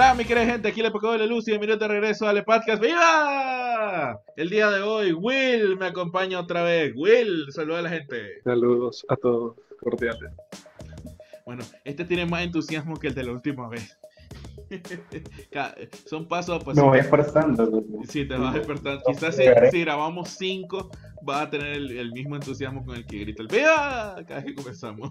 Hola, mi querida gente, aquí le pecó de la luz y bienvenido de regreso al podcast. ¡Viva! El día de hoy, Will me acompaña otra vez. Will, saluda a la gente. Saludos a todos, cordiales. Bueno, este tiene más entusiasmo que el de la última vez. Son paso a Me voy pasito. esforzando, loco. Sí, te vas No, despertando. no Quizás llegaré. si grabamos 5, vas a tener el mismo entusiasmo con el que grita el ¡Viva! Cada vez que comenzamos.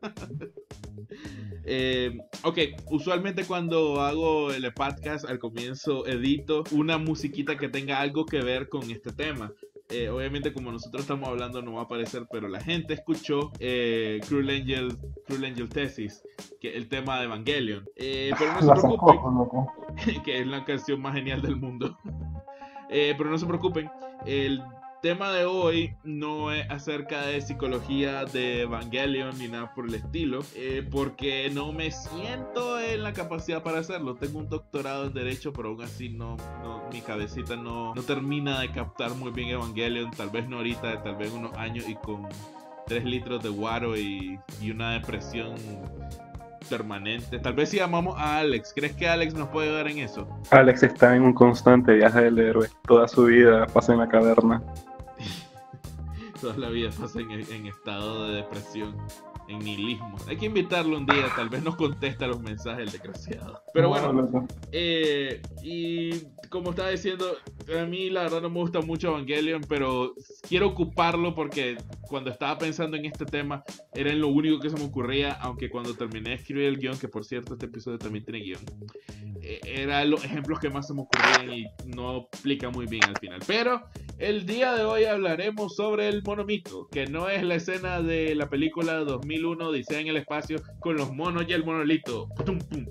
Ok, usualmente cuando hago el podcast al comienzo edito una musiquita que tenga algo que ver con este tema. Obviamente como nosotros estamos hablando no va a aparecer, pero la gente escuchó Cruel Angel Thesis, que el tema de Evangelion. Pero no se La hace preocupen, poco, loco. que es la canción más genial del mundo. Pero no se preocupen, el tema de hoy no es acerca de psicología de Evangelion ni nada por el estilo, porque no me siento en la capacidad para hacerlo. Tengo un doctorado en Derecho, pero aún así mi cabecita no termina de captar muy bien Evangelion. Tal vez no ahorita, tal vez unos años y con 3 litros de guaro y una depresión permanente. Tal vez si llamamos a Alex, ¿crees que Alex nos puede ayudar en eso? Alex está en un constante viaje del héroe. Toda su vida pasa en la caverna. Toda la vida pasa en estado de depresión, en nihilismo. Hay que invitarlo un día, tal vez nos contesta los mensajes el desgraciado. Pero bueno, loco. y como estaba diciendo, a mí la verdad no me gusta mucho Evangelion, pero quiero ocuparlo porque cuando estaba pensando en este tema era lo único que se me ocurría, aunque cuando terminé de escribir el guión, que por cierto este episodio también tiene guión, eran los ejemplos que más se me ocurrían y no aplica muy bien al final. Pero el día de hoy hablaremos sobre el monomito, que no es la escena de la película 2001 Odisea en el espacio con los monos y el monolito. Pum, pum.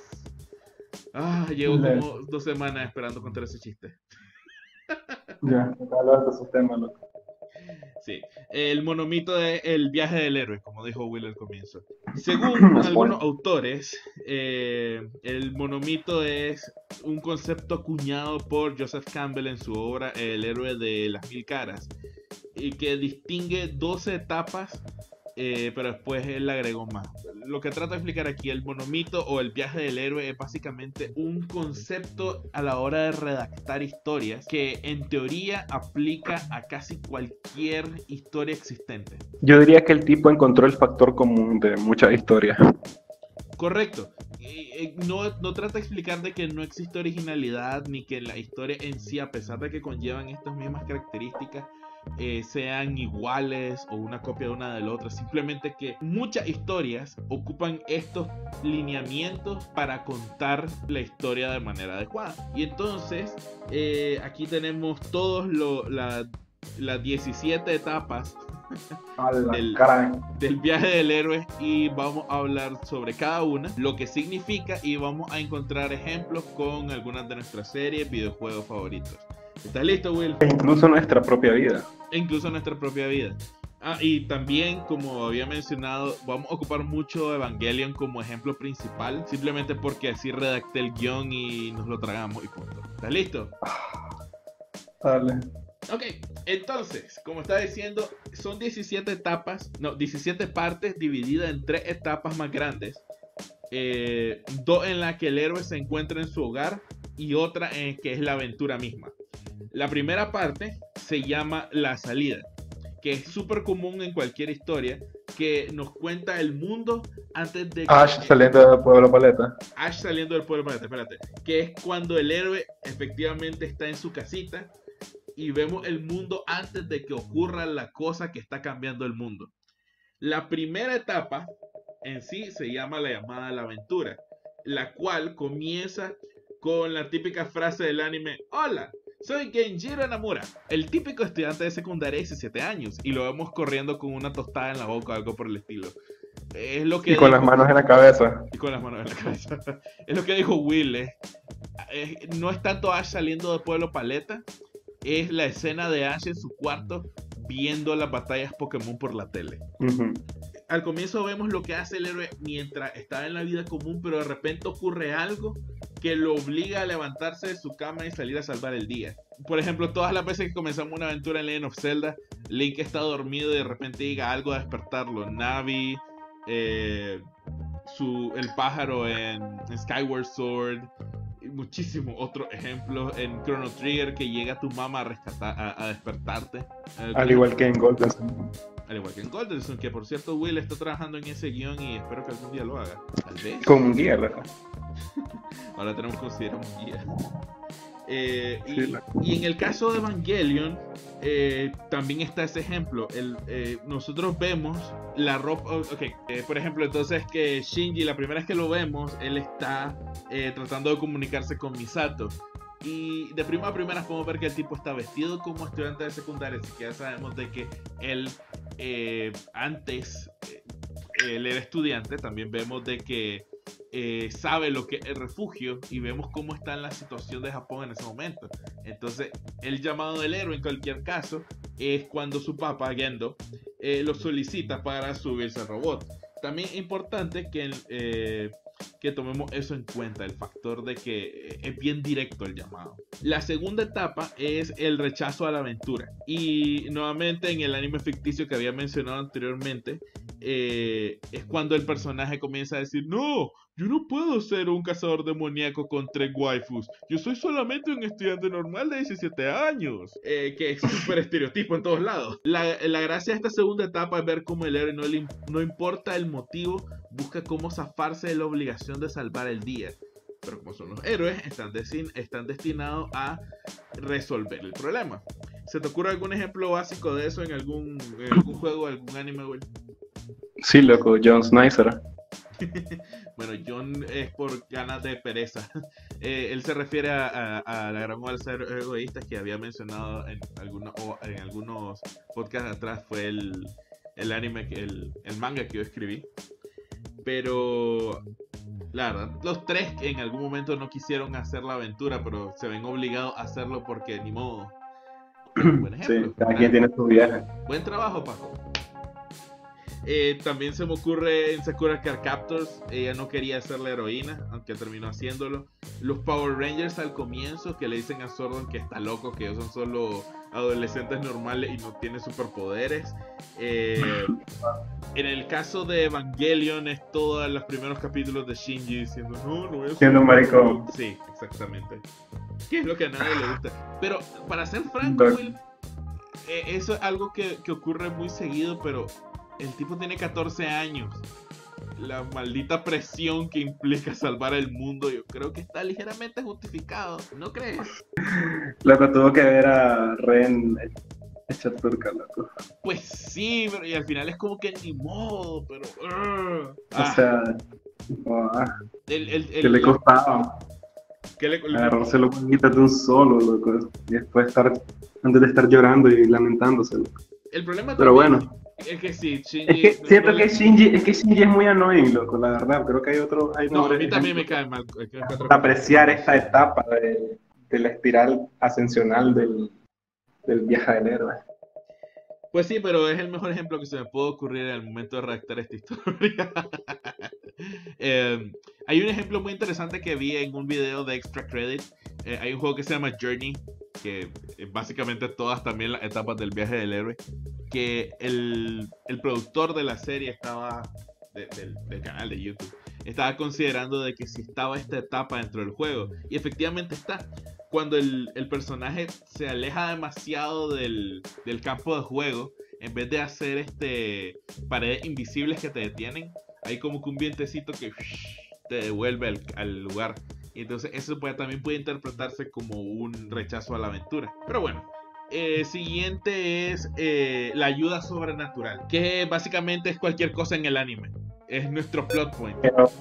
Llevo como 2 semanas esperando contar ese chiste. Ya, hablar de esos temas, loco. Sí, el monomito es el viaje del héroe, como dijo Will al comienzo. Según algunos Spoiler. autores, el monomito es un concepto acuñado por Joseph Campbell en su obra El héroe de las 1000 caras, y que distingue 12 etapas, pero después él agregó más. Lo que trata de explicar aquí, el monomito o el viaje del héroe es básicamente un concepto a la hora de redactar historias que en teoría aplica a casi cualquier historia existente. Yo diría que el tipo encontró el factor común de muchas historias. Correcto. No trata de explicar de que no existe originalidad ni que la historia en sí, a pesar de que conllevan estas mismas características, sean iguales o una copia de una de la otra. Simplemente que muchas historias ocupan estos lineamientos para contar la historia de manera adecuada. Y entonces aquí tenemos todos las 17 etapas del viaje del héroe y vamos a hablar sobre cada una, lo que significa, y vamos a encontrar ejemplos con algunas de nuestras series, videojuegos favoritos. ¿Estás listo, Will? E incluso nuestra propia vida. E incluso nuestra propia vida. Y también, como había mencionado, vamos a ocupar mucho Evangelion como ejemplo principal, simplemente porque así redacté el guión y nos lo tragamos y punto. ¿Estás listo? Dale. Ok, entonces, como estaba diciendo, son 17 partes divididas en 3 etapas más grandes. 2 en las que el héroe se encuentra en su hogar y otra en que es la aventura misma. La primera parte se llama La Salida, que es súper común en cualquier historia, que nos cuenta el mundo antes de que... Ash saliendo del pueblo paleta. Ash saliendo del pueblo, espérate, que es cuando el héroe efectivamente está en su casita y vemos el mundo antes de que ocurra la cosa que está cambiando el mundo. La primera etapa en sí se llama la llamada a la aventura, la cual comienza con la típica frase del anime: hola, soy Genjiro Namura, el típico estudiante de secundaria de 17 años, y lo vemos corriendo con una tostada en la boca o algo por el estilo. Es lo que Y con dijo, las manos en la cabeza. y con las manos en la cabeza. Es lo que dijo Will. No es tanto Ash saliendo del pueblo paleta, es la escena de Ash en su cuarto viendo las batallas Pokémon por la tele. Al comienzo vemos lo que hace el héroe mientras está en la vida común, pero de repente ocurre algo que lo obliga a levantarse de su cama y salir a salvar el día. Por ejemplo, todas las veces que comenzamos una aventura en Legend of Zelda, Link está dormido y de repente llega algo a despertarlo. Navi, el pájaro en Skyward Sword, muchísimos otros ejemplos en Chrono Trigger, que llega tu mamá a rescatar, a despertarte. Al igual que en Golden. Al igual que en Golden, que por cierto Will está trabajando en ese guión y espero que algún día lo haga. Tal vez. Con un guía, ¿verdad? Ahora tenemos que considerar un guía. Sí, y en el caso de Evangelion, también está ese ejemplo. Nosotros vemos la ropa. Por ejemplo, entonces que Shinji, la primera vez que lo vemos, él está tratando de comunicarse con Misato. Y de primera a primera podemos ver que el tipo está vestido como estudiante de secundaria. Así que ya sabemos de que él antes él era estudiante. También vemos de que sabe lo que es el refugio y vemos cómo está en la situación de Japón en ese momento. Entonces el llamado del héroe en cualquier caso es cuando su papá Gendo lo solicita para subirse al robot. También es importante que tomemos eso en cuenta, el factor de que es bien directo el llamado. La segunda etapa es el rechazo a la aventura, y nuevamente en el anime ficticio que había mencionado anteriormente, es cuando el personaje comienza a decir: no, yo no puedo ser un cazador demoníaco con 3 waifus, yo soy solamente un estudiante normal de 17 años, que es súper estereotipo en todos lados. La gracia de esta segunda etapa es ver cómo el héroe no importa el motivo, busca cómo zafarse de la obligación de salvar el día. Pero como son los héroes, están destinados a resolver el problema. ¿Se te ocurre algún ejemplo básico de eso en algún juego, algún anime, güey? Sí, loco, John Snyder. Bueno, John es por ganas de pereza. Él se refiere a la gran ola de ser egoístas que había mencionado en algunos podcasts atrás. Fue el anime, el manga que yo escribí. Pero la verdad, los 3 en algún momento no quisieron hacer la aventura, pero se ven obligados a hacerlo porque ni modo. Buen ejemplo. Sí, cada quien tiene su viaje. Buen trabajo, Paco. También se me ocurre en Sakura Card Captors. Ella no quería ser la heroína, aunque terminó haciéndolo. Los Power Rangers al comienzo, que le dicen a Zordon que está loco, que ellos son solo adolescentes normales y no tienen superpoderes. En el caso de Evangelion es todos los primeros capítulos de Shinji diciendo: no voy a ser siendo un maricón. Sí, exactamente. Que es lo que a nadie le gusta. Pero para ser franco, Will, eso es algo que ocurre muy seguido, pero el tipo tiene 14 años. La maldita presión que implica salvar el mundo, yo creo que está ligeramente justificado, ¿no crees? Loco, tuvo que ver a Ren hecha turca, loco. Pues sí, pero y al final es como que ni modo, pero... O sea... que le costaba agarrarse los manitas de un solo, loco. Y después antes de estar llorando y lamentándose, loco. El problema pero bueno. Es que sí, Shinji... siento que Shinji es muy annoying, loco, la verdad. Creo que hay no, a mí también me cae mal. Apreciar esta etapa de la espiral ascensional del viaje del héroe. Pues sí, pero es el mejor ejemplo que se me puede ocurrir en el momento de redactar esta historia. Hay un ejemplo muy interesante que vi en un video de Extra Credit. Hay un juego que se llama Journey, que básicamente todas también las etapas del viaje del héroe. Que el productor de la serie estaba del canal de YouTube estaba considerando de que si estaba esta etapa dentro del juego, y efectivamente está. Cuando el personaje se aleja demasiado del campo de juego, en vez de hacer paredes invisibles que te detienen, hay como que un vientecito que te devuelve al lugar. Y entonces eso también puede interpretarse como un rechazo a la aventura. Pero bueno, siguiente es la ayuda sobrenatural, que básicamente es cualquier cosa en el anime. Es nuestro plot point.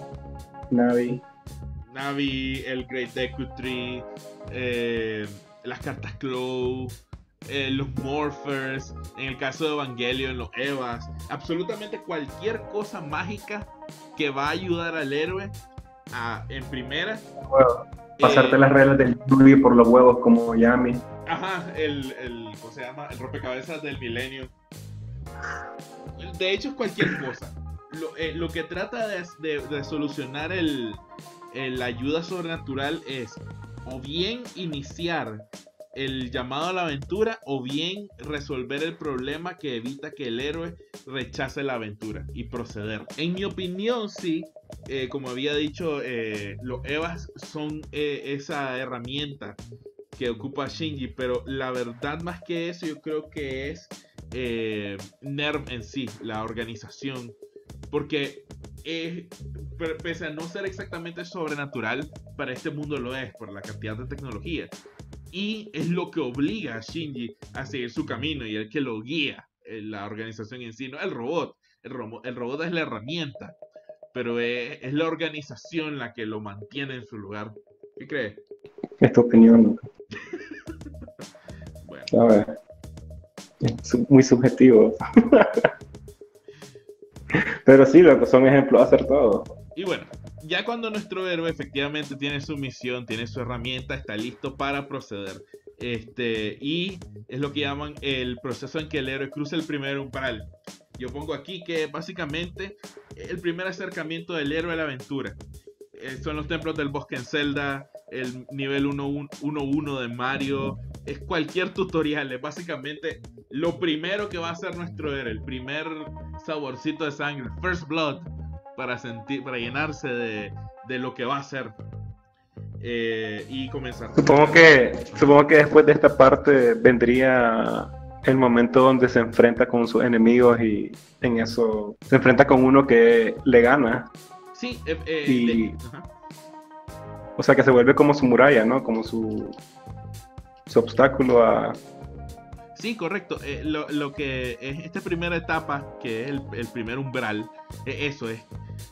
Navi, el Great Deku Tree, las cartas Claw, los Morphers, en el caso de Evangelion, los Evas, absolutamente cualquier cosa mágica que va a ayudar al héroe en primera. Pasarte las reglas del Yui por los huevos como Yami. Ajá, ¿cómo se llama? El rompecabezas del milenio. De hecho es cualquier cosa. Lo que trata de solucionar la ayuda sobrenatural es o bien iniciar el llamado a la aventura o bien resolver el problema que evita que el héroe rechace la aventura y proceder. En mi opinión, sí, como había dicho, los EVAs son esa herramienta que ocupa Shinji, pero la verdad más que eso yo creo que es NERV en sí, la organización, porque pese a no ser exactamente sobrenatural, para este mundo lo es por la cantidad de tecnología. Y es lo que obliga a Shinji a seguir su camino y el que lo guía, la organización en sí, no el robot. El robot es la herramienta, pero es la organización la que lo mantiene en su lugar. ¿Qué crees? Es tu opinión, Luca. Bueno. A ver, es muy subjetivo. Pero sí, loco, son ejemplos acertados. Y bueno, ya cuando nuestro héroe efectivamente tiene su misión, tiene su herramienta, está listo para proceder. Y es lo que llaman el proceso en que el héroe cruza el primer umbral. Yo pongo aquí que básicamente el primer acercamiento del héroe a la aventura. Son los templos del bosque en Zelda, el nivel 1.1 de Mario, es cualquier tutorial, es básicamente lo primero que va a hacer nuestro héroe, el primer saborcito de sangre, First Blood, para llenarse de lo que va a hacer y comenzar. Supongo que después de esta parte vendría el momento donde se enfrenta con sus enemigos y en eso se enfrenta con uno que le gana. Sí, o sea que se vuelve como su muralla, ¿no? Como su obstáculo a... Sí, correcto. Lo que es esta primera etapa, que es el primer umbral, eso es.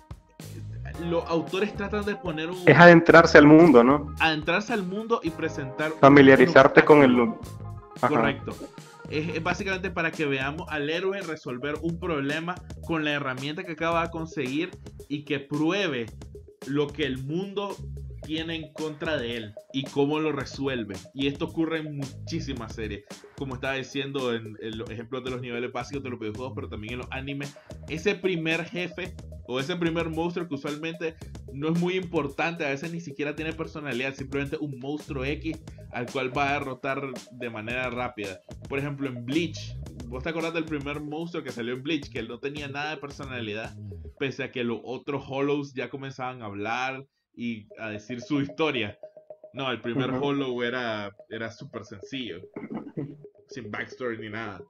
Los autores tratan de poner Es adentrarse al mundo, ¿no? Adentrarse al mundo y presentar... Familiarizarte con el... Ajá. Correcto. Es básicamente para que veamos al héroe resolver un problema con la herramienta que acaba de conseguir y que pruebe lo que el mundo tiene en contra de él y cómo lo resuelve. Y esto ocurre en muchísimas series, como estaba diciendo en los ejemplos de los niveles básicos de los videojuegos, pero también en los animes. Ese primer jefe o ese primer monstruo que usualmente no es muy importante, a veces ni siquiera tiene personalidad, simplemente un monstruo X al cual va a derrotar de manera rápida. Por ejemplo, en Bleach, ¿vos te acordás del primer monstruo que salió en Bleach? Que él no tenía nada de personalidad, pese a que los otros Hollows ya comenzaban a hablar y a decir su historia. No, el primer Hollow era súper sencillo, sin backstory ni nada.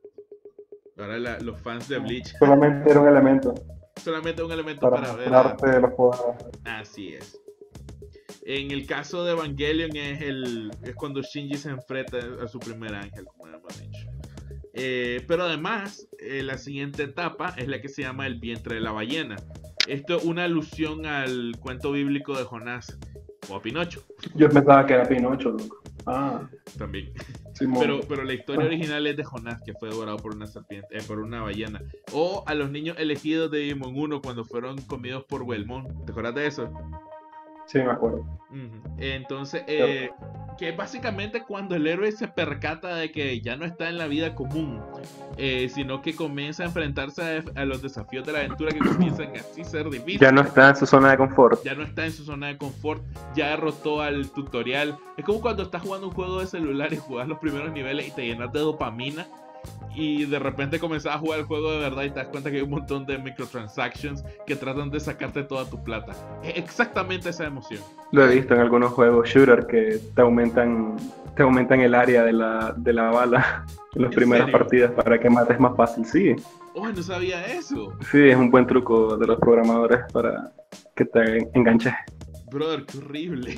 Ahora los fans de Bleach... Solamente era un elemento. Solamente un elemento para ver de los poderes. Así es. En el caso de Evangelion es cuando Shinji se enfrenta a su primer ángel, como hemos dicho. Pero además, la siguiente etapa es la que se llama el vientre de la ballena. Esto es una alusión al cuento bíblico de Jonás o a Pinocho. Yo pensaba que era Pinocho, loco. Ah, también. Sí, pero la historia original es de Jonás, que fue devorado por una serpiente, por una ballena. O a los niños elegidos de Digimon 1 cuando fueron comidos por Whelmon. ¿Te acuerdas de eso? Sí, me acuerdo. Entonces, que básicamente cuando el héroe se percata de que ya no está en la vida común, sino que comienza a enfrentarse a los desafíos de la aventura que comienzan así a ser difíciles. Ya no está en su zona de confort. Ya no está en su zona de confort, ya derrotó al tutorial. Es como cuando estás jugando un juego de celular y jugás los primeros niveles y te llenas de dopamina. Y de repente comenzás a jugar el juego de verdad y te das cuenta que hay un montón de microtransactions que tratan de sacarte toda tu plata. Es exactamente esa emoción. Lo he visto en algunos juegos shooter que te aumentan el área de la bala en las primeras partidas para que mates más fácil. Sí. Oh, no sabía eso. Sí, es un buen truco de los programadores para que te enganches. Brother, qué horrible.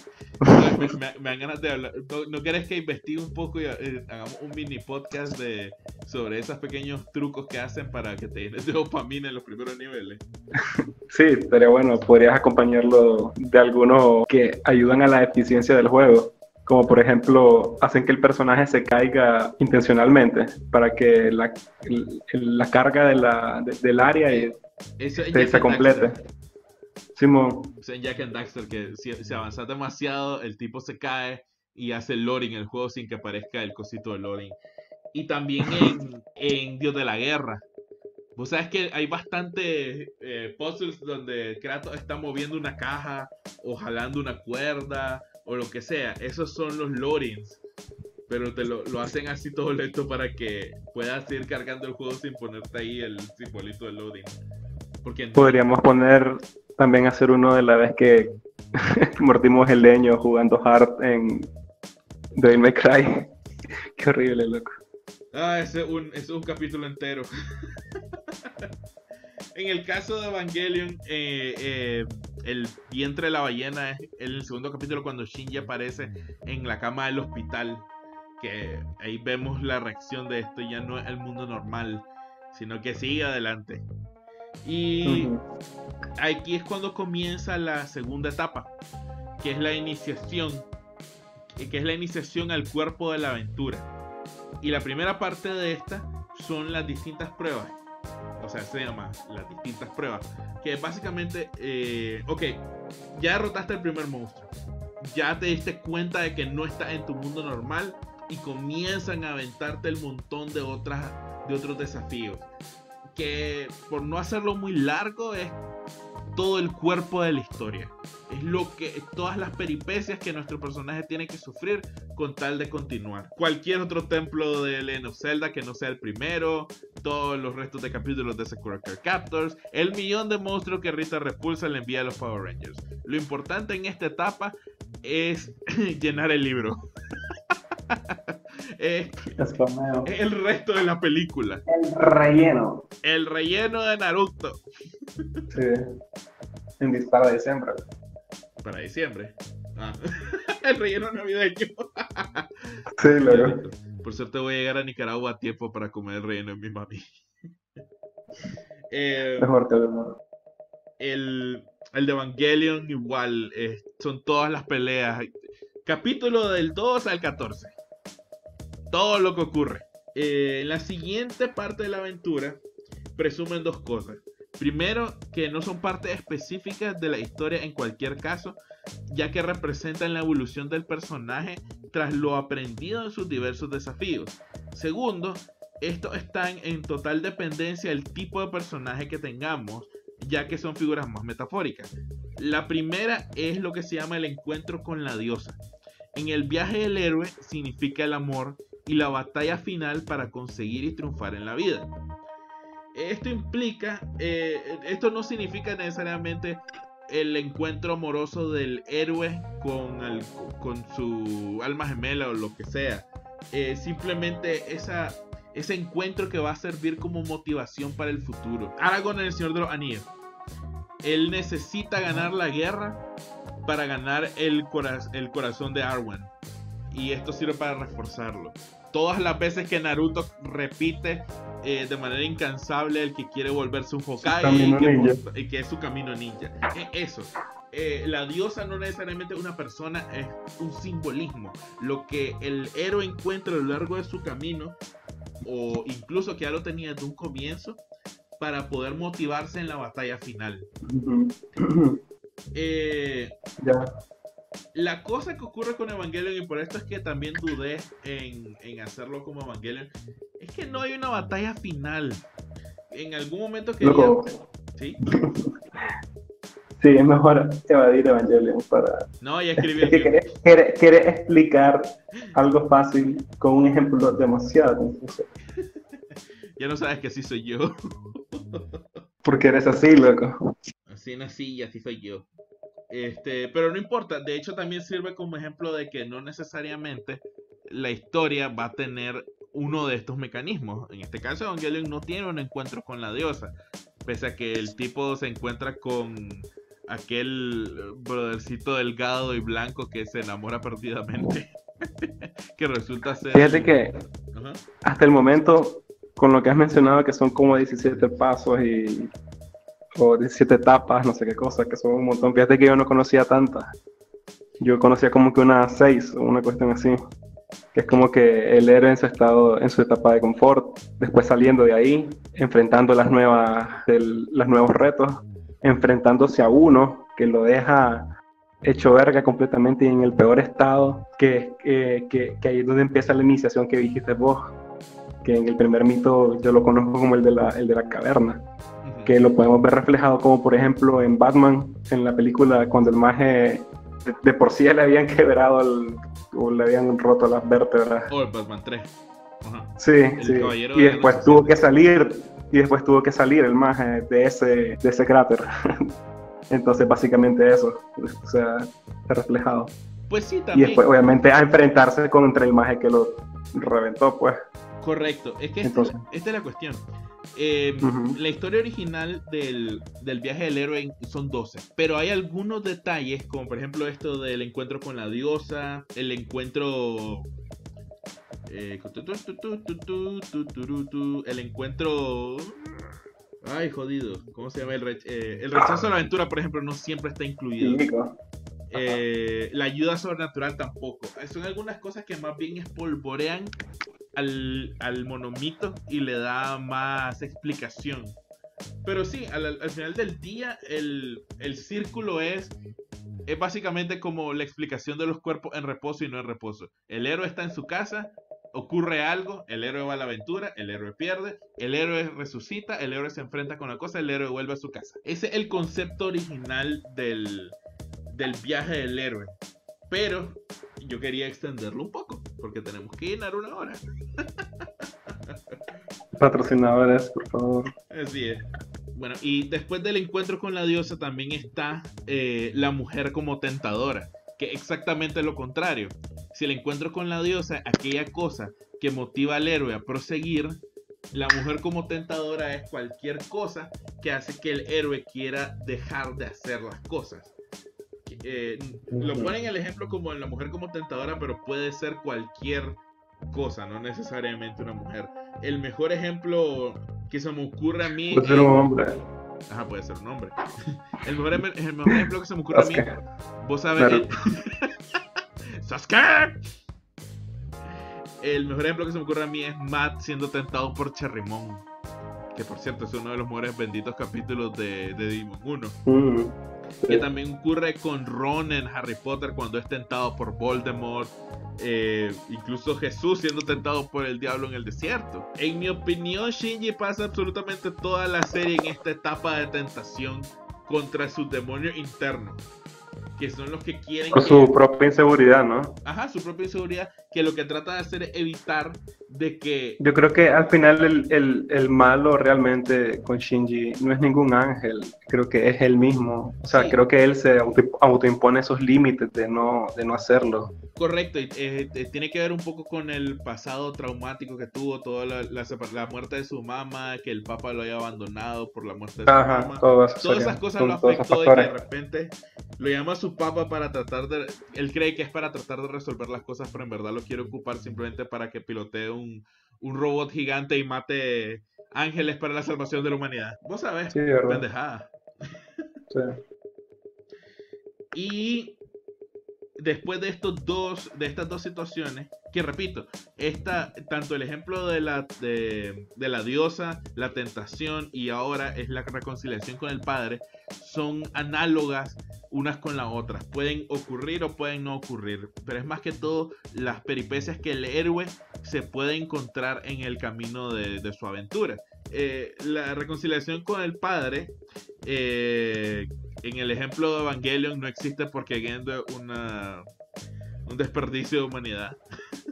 me dan ganas de hablar. ¿No querés que investigue un poco y hagamos un mini podcast sobre esos pequeños trucos que hacen para que te llenes de dopamina en los primeros niveles? Sí, estaría bueno. Podrías acompañarlo de algunos que ayudan a la eficiencia del juego. Como por ejemplo, hacen que el personaje se caiga intencionalmente para que la carga del área se complete. Simón. En Jak and Daxter, que si avanzas demasiado, el tipo se cae y hace loading en el juego sin que aparezca el cosito de loading. Y también en Dios de la Guerra. Vos sabes que hay bastantes puzzles donde Kratos está moviendo una caja o jalando una cuerda o lo que sea. Esos son los loadings pero te lo hacen así todo lento para que puedas ir cargando el juego sin ponerte ahí el simbolito de loading. Porque Podríamos poner también hacer uno de la vez que mordimos el leño jugando hard en Devil May Cry. Qué horrible, loco. Ese es un capítulo entero. En el caso de Evangelion, el vientre de la ballena es el segundo capítulo cuando Shinji aparece en la cama del hospital. Que ahí vemos la reacción de esto, ya no es el mundo normal, sino que sigue adelante. Y aquí es cuando comienza la segunda etapa, que es la iniciación, al cuerpo de la aventura. Y la primera parte de esta son las distintas pruebas. O sea, se llama las distintas pruebas. Que básicamente, ok, ya derrotaste el primer monstruo. Ya te diste cuenta de que no estás en tu mundo normal. Y comienzan a aventarte el montón de otros desafíos. Que por no hacerlo muy largo es todo el cuerpo de la historia. Es todas las peripecias que nuestro personaje tiene que sufrir con tal de continuar. Cualquier otro templo de Legend of Zelda que no sea el primero, todos los restos de capítulos de Sakura Card Captors, el millón de monstruos que Rita Repulsa le envía a los Power Rangers. Lo importante en esta etapa es llenar el libro. El resto de la película. El relleno de Naruto. Sí. Para diciembre. Para diciembre. El relleno navideño. Sí, luego. Por suerte voy a llegar a Nicaragua a tiempo para comer el relleno de mi mami. Mejor que demora. El de Evangelion igual. Son todas las peleas. Capítulo del 2 al 14. Todo lo que ocurre. En la siguiente parte de la aventura presumen dos cosas. Primero, que no son partes específicas de la historia en cualquier caso, ya que representan la evolución del personaje tras lo aprendido en sus diversos desafíos. Segundo, estos están en total dependencia del tipo de personaje que tengamos, ya que son figuras más metafóricas. La primera es lo que se llama el encuentro con la diosa. En el viaje del héroe significa el amor y la batalla final para conseguir y triunfar en la vida. Esto no significa necesariamente el encuentro amoroso del héroe con su alma gemela o lo que sea. Simplemente ese encuentro que va a servir como motivación para el futuro. Aragorn, el Señor de los Anillos. Él necesita ganar la guerra para ganar el corazón de Arwen. Y esto sirve para reforzarlo. Todas las veces que Naruto repite de manera incansable el que quiere volverse un Hokage y que es su camino ninja. Eso. La diosa no necesariamente es una persona, es un simbolismo. Lo que el héroe encuentra a lo largo de su camino, o incluso que ya lo tenía desde un comienzo, para poder motivarse en la batalla final. La cosa que ocurre con Evangelion, y por esto es que también dudé en hacerlo como Evangelion, es que no hay una batalla final. En algún momento quería... ¿Sí? Sí, es mejor evadir Evangelion para... No, ya escribí el libro. Querés explicar algo fácil con un ejemplo demasiado confuso. Ya no sabes que así soy yo. Porque eres así, loco. Así nací y así soy yo. Pero no importa, de hecho también sirve como ejemplo de que no necesariamente la historia va a tener uno de estos mecanismos. En este caso, Evangelion no tiene un encuentro con la diosa, pese a que el tipo se encuentra con aquel brothercito delgado y blanco que se enamora perdidamente. Que resulta ser... Fíjate que hasta el momento, con lo que has mencionado, que son como 17 pasos o 17 etapas, no sé qué cosa, que son un montón. Fíjate que yo no conocía tantas. Yo conocía como que unas 6 o una cuestión así. Que es como que el héroe en su etapa de confort, después saliendo de ahí, enfrentando los nuevos retos, enfrentándose a uno que lo deja hecho verga completamente y en el peor estado, que ahí es donde empieza la iniciación que dijiste vos, que en el primer mito yo lo conozco como el de la caverna, que lo podemos ver reflejado como por ejemplo en Batman, en la película cuando el maje de por sí ya le habían quebrado o le habían roto las vértebras. O el Batman 3. Ajá. Sí, El sí. Caballero Y de después la tuvo Noche que salir, el maje de ese cráter. Entonces, básicamente eso, o sea, está reflejado. Pues sí, Y también. después, obviamente, a enfrentarse contra el maje que lo reventó, pues. Correcto, es que Entonces, esta es la cuestión. uh-huh. La historia original del viaje del héroe son 12, pero hay algunos detalles, como por ejemplo esto del encuentro con la diosa, el encuentro... el encuentro... Ay, jodido, ¿cómo se llama? El rechazo a la aventura, por ejemplo, no siempre está incluido. La ayuda sobrenatural tampoco. Son algunas cosas que más bien espolvorean al monomito y le da más explicación. Pero sí, al final del día, el círculo es básicamente como la explicación de los cuerpos en reposo y no en reposo. El héroe está en su casa, ocurre algo, el héroe va a la aventura, el héroe pierde, el héroe resucita, el héroe se enfrenta con la cosa, el héroe vuelve a su casa. Ese es el concepto original del viaje del héroe. Pero yo quería extenderlo un poco, porque tenemos que llenar una hora. Patrocinadores, por favor. Así es. Bueno, y después del encuentro con la diosa también está la mujer como tentadora, que exactamente lo contrario. Si el encuentro con la diosa, aquella cosa que motiva al héroe a proseguir, la mujer como tentadora es cualquier cosa que hace que el héroe quiera dejar de hacer las cosas. Lo ponen el ejemplo como en la mujer como tentadora, pero puede ser cualquier cosa, no necesariamente una mujer. El mejor ejemplo que se me ocurre a mí puede ser un hombre. Ajá, puede ser un hombre. El mejor ejemplo que se me ocurre a mí, vos sabés, Sasuke. El mejor ejemplo que se me ocurre a mí es Matt siendo tentado por Cherrymon, que por cierto es uno de los mejores benditos capítulos de Digimon 1. Que también ocurre con Ron en Harry Potter cuando es tentado por Voldemort. Incluso Jesús siendo tentado por el diablo en el desierto. En mi opinión, Shinji pasa absolutamente toda la serie en esta etapa de tentación contra sus demonios internos, que son los que quieren por su propia inseguridad, ¿no? Ajá, su propia inseguridad, que lo que trata de hacer es evitar de que... Yo creo que al final el malo realmente con Shinji no es ningún ángel, creo que es él mismo. O sea, sí. Creo que él se autoimpone esos límites de no hacerlo. Correcto, y tiene que ver un poco con el pasado traumático que tuvo, toda la muerte de su mamá, que el papá lo haya abandonado por la muerte de su mamá. Todas esas cosas lo afectó y que de repente lo llama a su papá para tratar de... Él cree que es para tratar de resolver las cosas, pero en verdad lo quiere ocupar simplemente para que pilotee un robot gigante y mate ángeles para la salvación de la humanidad. Vos sabés, sí, pendejada. Sí. Y después de estas dos situaciones, que repito, tanto el ejemplo de la diosa, la tentación y ahora es la reconciliación con el padre, son análogas unas con las otras. Pueden ocurrir o pueden no ocurrir, pero es más que todo las peripecias que el héroe se puede encontrar en el camino de su aventura. La reconciliación con el padre, en el ejemplo de Evangelion, no existe porque Gendo es un desperdicio de humanidad.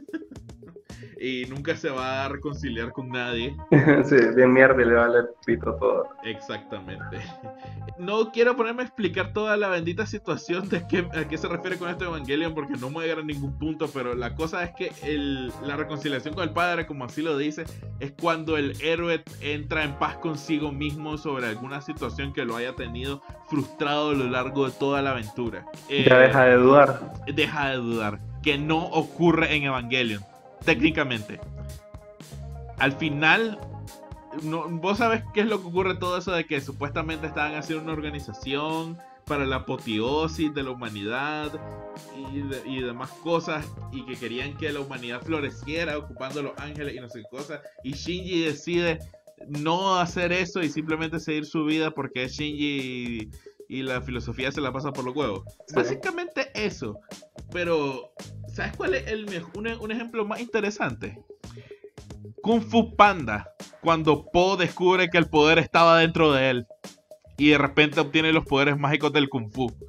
Y nunca se va a reconciliar con nadie. Sí, bien mierda y le vale pito todo. Exactamente. No quiero ponerme a explicar toda la bendita situación de a qué se refiere con esto de Evangelion, porque no me voy a llegar a ningún punto, pero la cosa es que la reconciliación con el padre, como así lo dice, es cuando el héroe entra en paz consigo mismo sobre alguna situación que lo haya tenido frustrado a lo largo de toda la aventura. Ya deja de dudar. Deja de dudar, que no ocurre en Evangelion. Técnicamente, al final, vos sabés qué es lo que ocurre todo eso de que supuestamente estaban haciendo una organización para la apoteosis de la humanidad y demás cosas, y que querían que la humanidad floreciera ocupando los ángeles y no sé qué cosas, y Shinji decide no hacer eso y simplemente seguir su vida porque es Shinji y la filosofía se la pasa por los huevos. Sí. Básicamente eso. Pero ¿sabes cuál es un ejemplo más interesante? Kung Fu Panda, cuando Po descubre que el poder estaba dentro de él y de repente obtiene los poderes mágicos del Kung Fu.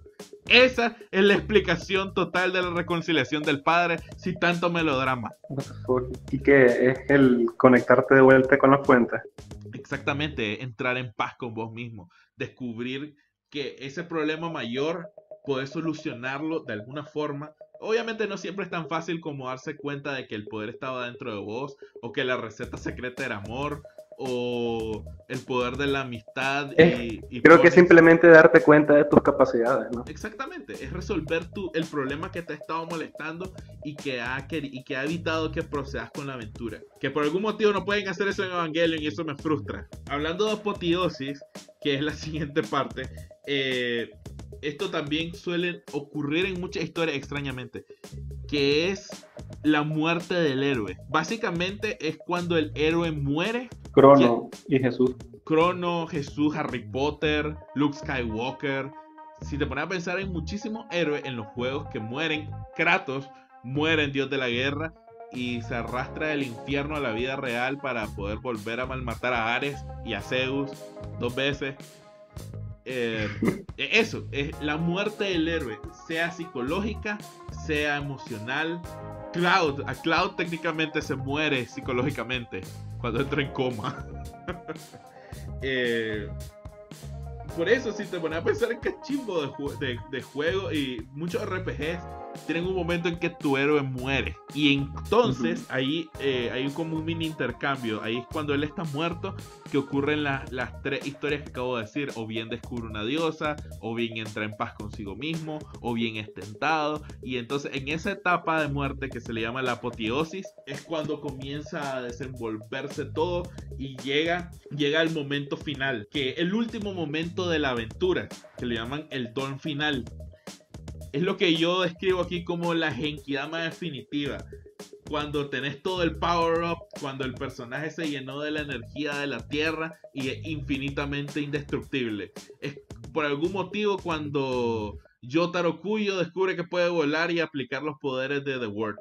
Esa es la explicación total de la reconciliación del padre, sin tanto melodrama. ¿Y qué es el conectarte de vuelta con la fuente? Exactamente, entrar en paz con vos mismo, descubrir que ese problema mayor podés solucionarlo de alguna forma. Obviamente no siempre es tan fácil como darse cuenta de que el poder estaba dentro de vos, o que la receta secreta era amor, o el poder de la amistad. Creo que es simplemente darte cuenta de tus capacidades, ¿no? Exactamente, es resolver el problema que te ha estado molestando y que ha evitado que procedas con la aventura. Que por algún motivo no pueden hacer eso en Evangelion y eso me frustra. Hablando de apoteosis, que es la siguiente parte, esto también suele ocurrir en muchas historias extrañamente, que es la muerte del héroe. Básicamente es cuando el héroe muere. Crono y Jesús. Crono, Jesús, Harry Potter, Luke Skywalker. Si te pones a pensar en muchísimos héroes en los juegos que mueren, Kratos muere en Dios de la Guerra y se arrastra del infierno a la vida real para poder volver a malmatar a Ares y a Zeus 2 veces. Eso, es la muerte del héroe, sea psicológica, sea emocional. A Cloud técnicamente se muere psicológicamente cuando entra en coma. Por eso, si te pones a pensar en cachimbo de juego, y muchos RPGs tienen un momento en que tu héroe muere. Y entonces ahí hay como un mini intercambio. Ahí es cuando él está muerto que ocurren las 3 historias que acabo de decir. O bien descubre una diosa, o bien entra en paz consigo mismo, o bien es tentado. Y entonces en esa etapa de muerte que se le llama la apoteosis, es cuando comienza a desenvolverse todo y llega el momento final, que el último momento de la aventura, que le llaman el don final. Es lo que yo describo aquí como la genkidama definitiva. Cuando tenés todo el power up, cuando el personaje se llenó de la energía de la tierra y es infinitamente indestructible. Es por algún motivo cuando Yotaro Kuyo descubre que puede volar y aplicar los poderes de The Word.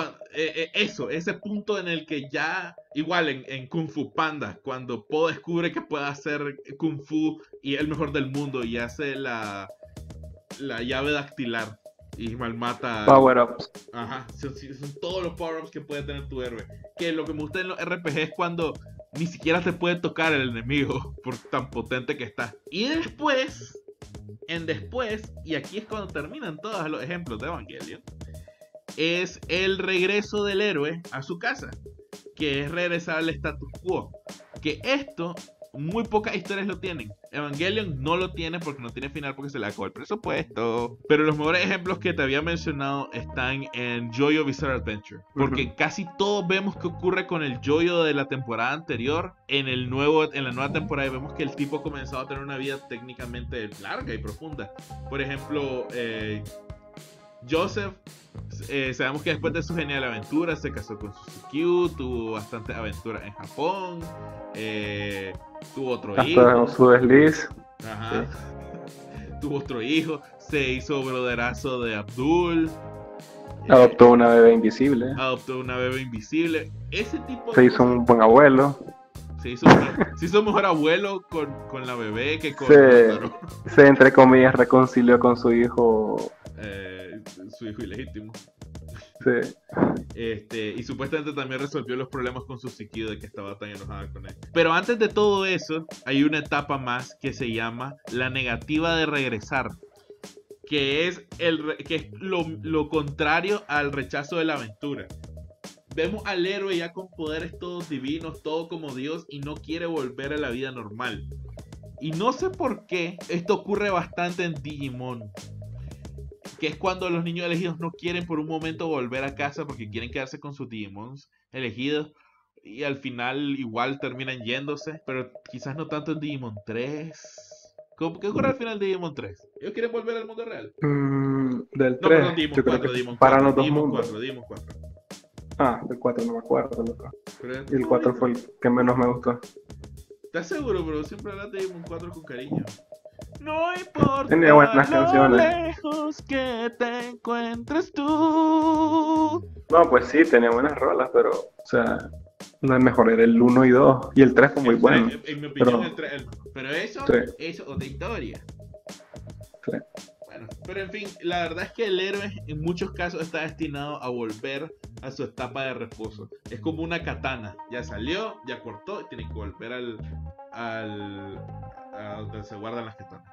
Ese punto en el que ya, igual en Kung Fu Panda, cuando Po descubre que puede hacer Kung Fu y es el mejor del mundo y hace la llave dactilar y malmata. Power-ups. Ajá, son todos los power-ups que puede tener tu héroe. Que lo que me gusta en los RPG es cuando ni siquiera te puede tocar el enemigo por tan potente que está. Y después, y aquí es cuando terminan todos los ejemplos de Evangelion, es el regreso del héroe a su casa, que es regresar al status quo. Que esto, muy pocas historias lo tienen. Evangelion no lo tiene porque no tiene final, porque se le acabó el presupuesto. Pero los mejores ejemplos que te había mencionado están en JoJo Bizarre Adventure, porque casi todos vemos que ocurre con el JoJo de la temporada anterior. En la nueva temporada vemos que el tipo ha comenzado a tener una vida técnicamente larga y profunda. Por ejemplo, Joseph, sabemos que después de su genial aventura se casó con Suzuki, tuvo bastantes aventuras en Japón, tuvo otro hijo. Hasta su desliz. Ajá. Sí. Tuvo otro hijo, se hizo broderazo de Abdul. Adoptó una bebé invisible. Ese tipo se hizo un buen abuelo. Se hizo mejor abuelo con la bebé que con se entre comillas reconcilió con su hijo. Su hijo ilegítimo. Sí. Y supuestamente también resolvió los problemas con su Suzuki, de que estaba tan enojada con él. Pero antes de todo eso, hay una etapa más que se llama la negativa de regresar, que es lo contrario al rechazo de la aventura. Vemos al héroe ya con poderes todos divinos, todo como Dios, y no quiere volver a la vida normal. Y no sé por qué esto ocurre bastante en Digimon, que es cuando los niños elegidos no quieren por un momento volver a casa porque quieren quedarse con sus Digimons elegidos, y al final igual terminan yéndose, pero quizás no tanto en Digimon 3. ¿Qué ocurre al final de Digimon 3? ¿Ellos quieren volver al mundo real? Del 3, no, perdón, Digimon 4, Digimon 4, para los dos mundos. Digimon 4. Ah, del 4 no me acuerdo, loco. Y el 4 fue el que menos me gustó. ¿Estás seguro, bro? Siempre hablas de Digimon 4 con cariño. No importa. Tenía buenas canciones. Lejos que te encuentres tú. No, pues sí, tenía buenas rolas, pero, o sea, no es mejor, era el 1 y 2. Y el 3 fue muy bueno. En mi opinión, pero eso es otra historia. Sí. Bueno, Pero en fin, la verdad es que el héroe en muchos casos está destinado a volver a su etapa de reposo. Es como una katana. Ya salió, ya cortó y tiene que volver a donde se guardan las katanas.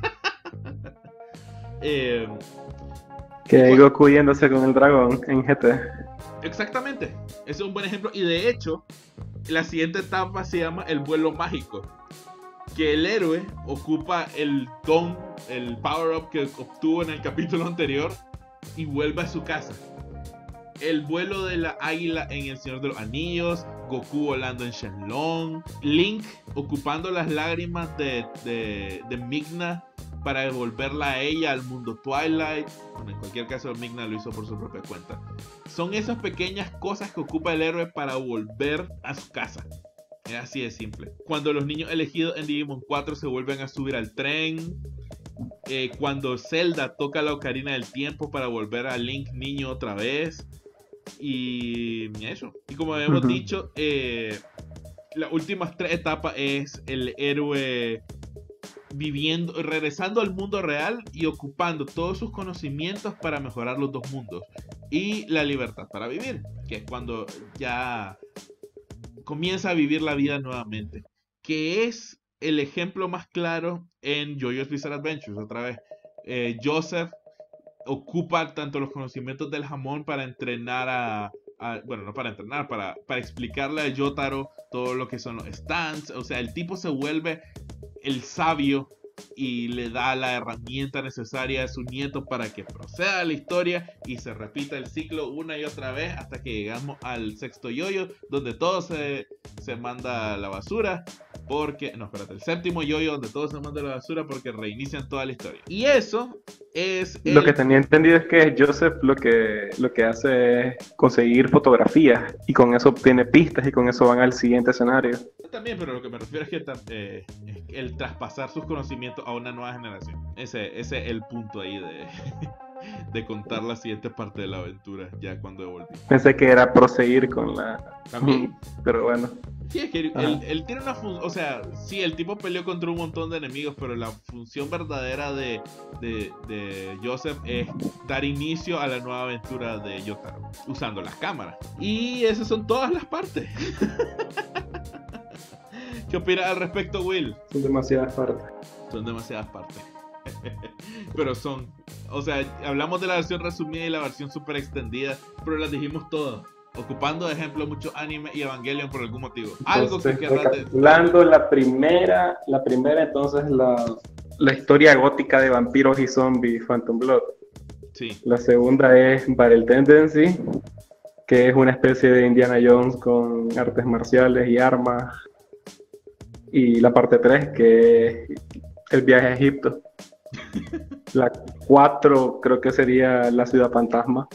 Que Goku yéndose con el dragón en GT. Exactamente. Ese es un buen ejemplo. Y de hecho, la siguiente etapa se llama el vuelo mágico. Que el héroe ocupa el don, el power-up que obtuvo en el capítulo anterior y vuelve a su casa. El vuelo de la águila en El Señor de los Anillos, Goku volando en Shenlong, Link ocupando las lágrimas de Migna para devolverla a ella al mundo Twilight. Bueno, en cualquier caso Migna lo hizo por su propia cuenta. Son esas pequeñas cosas que ocupa el héroe para volver a su casa. Es así de simple. Cuando los niños elegidos en Digimon 4 se vuelven a subir al tren. Cuando Zelda toca la ocarina del tiempo para volver a Link niño otra vez. Y eso. Y como hemos dicho, las últimas 3 etapas es el héroe regresando al mundo real y ocupando todos sus conocimientos para mejorar los dos mundos. Y la libertad para vivir, que es cuando ya comienza a vivir la vida nuevamente, que es el ejemplo más claro en JoJo's Bizarre Adventures. Otra vez, Joseph ocupa tanto los conocimientos del jamón para entrenar bueno, no para entrenar, para explicarle a Yotaro todo lo que son los stands. O sea, el tipo se vuelve el sabio y le da la herramienta necesaria a su nieto para que proceda la historia y se repita el ciclo una y otra vez hasta que llegamos al sexto yoyo, donde todo se manda a la basura porque... No, espérate, el séptimo yoyo donde todo se manda a la basura porque reinician toda la historia. Y eso es... Lo que tenía entendido es que Joseph lo que hace es conseguir fotografías y con eso obtiene pistas y con eso van al siguiente escenario. También, pero lo que me refiero es que el traspasar sus conocimientos a una nueva generación. Ese es el punto ahí de contar la siguiente parte de la aventura, ya cuando devolví. Pensé que era proseguir con la... También. Pero bueno. Sí, es que él tiene una función, o sea, sí, el tipo peleó contra un montón de enemigos, pero la función verdadera de Joseph es dar inicio a la nueva aventura de Yotaro, usando las cámaras. Y esas son todas las partes. ¿Qué opinas al respecto, Will? Son demasiadas partes. Son demasiadas partes. Pero son, o sea, hablamos de la versión resumida y la versión super extendida, pero las dijimos todas, ocupando de ejemplo muchos animes y Evangelion por algún motivo. Algo Entonces, que querrás recapitulando la primera entonces la historia gótica de vampiros y zombies, Phantom Blood. Sí. La segunda es Battle Tendency, que es una especie de Indiana Jones con artes marciales y armas. Y la parte 3, que es el viaje a Egipto. La 4 creo que sería la ciudad fantasma.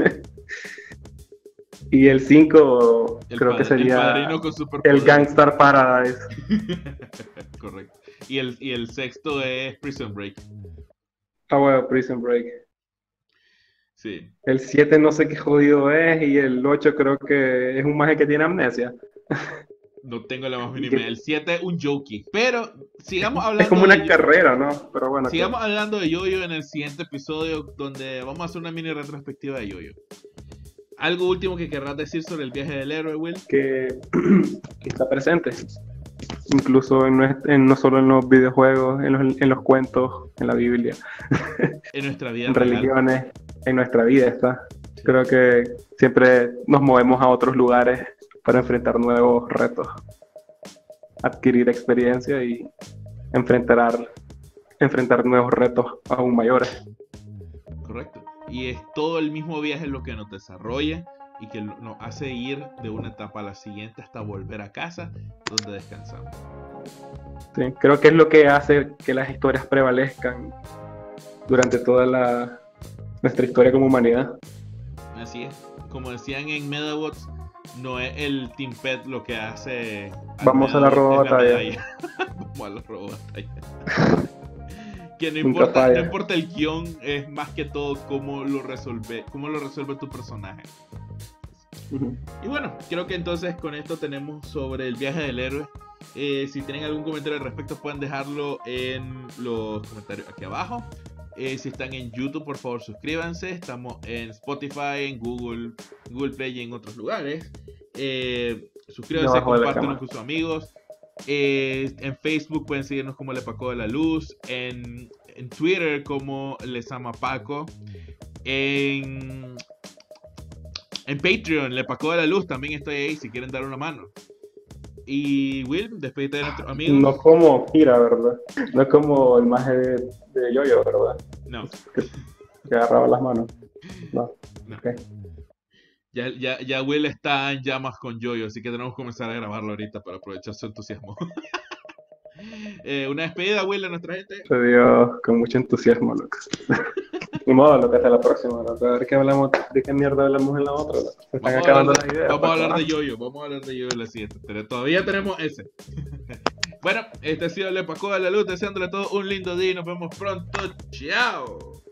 Y el 5 creo que sería el Gangstar Paradise. Correcto. Y el sexto es Prison Break. Ah, bueno, Prison Break. Sí. El 7 no sé qué jodido es. Y el 8 creo que es un maje que tiene amnesia. No tengo la más mínima. El 7 es un jokey. Pero sigamos hablando. Es como una carrera, ¿no? Pero bueno. Sigamos hablando de Yoyo en el siguiente episodio, donde vamos a hacer una mini retrospectiva de Yoyo. ¿Algo último que querrás decir sobre el viaje del héroe, Will? Que está presente. Incluso no solo en los videojuegos, en los cuentos, en la Biblia. En nuestra vida en real. Religiones, en nuestra vida está. Sí. Creo que siempre nos movemos a otros lugares para enfrentar nuevos retos, adquirir experiencia y enfrentar nuevos retos aún mayores. Correcto. Y es todo el mismo viaje lo que nos desarrolla y que nos hace ir de una etapa a la siguiente hasta volver a casa donde descansamos. Sí, creo que es lo que hace que las historias prevalezcan durante toda nuestra historia como humanidad. Así es. Como decían en Medabots, no es el Team Pet lo que hace. Vamos a la robotalla. Vamos a la robotalla. Que no importa el guión, es más que todo cómo lo resuelve tu personaje. Uh-huh. Y bueno, creo que entonces con esto tenemos sobre el viaje del héroe. Si tienen algún comentario al respecto, pueden dejarlo en los comentarios aquí abajo. Si están en YouTube, por favor suscríbanse. Estamos en Spotify, en Google Play y en otros lugares. Suscríbanse, compártanlo con sus amigos. En Facebook pueden seguirnos como Le Paco de la Luz. En Twitter como Les Ama Paco. En Patreon, Le Paco de la Luz, también estoy ahí si quieren dar una mano. Y Will, despídete de nuestros amigos. No como Kira, ¿verdad? No como el maje de Yoyo, ¿verdad? No. Que agarraba las manos. No. Okay. Ya Will está en llamas con Yoyo, así que tenemos que comenzar a grabarlo ahorita para aprovechar su entusiasmo. Una despedida, Will, de nuestra gente. Se dio con mucho entusiasmo, loco. Ni modo, lo que hasta la próxima, loco. A ver qué hablamos, de qué mierda hablamos en la otra, loco. Se están acabando las ideas. Vamos a hablar de Yoyo en la siguiente. Pero todavía tenemos ese. Bueno, este ha sido Le Paco de la Luz, deseándole a todos un lindo día y nos vemos pronto. ¡Chao!